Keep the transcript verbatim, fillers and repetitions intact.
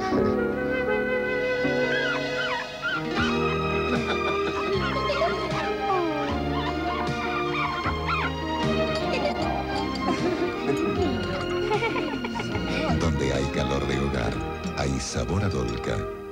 Donde hay calor de hogar, hay sabor a Dolca.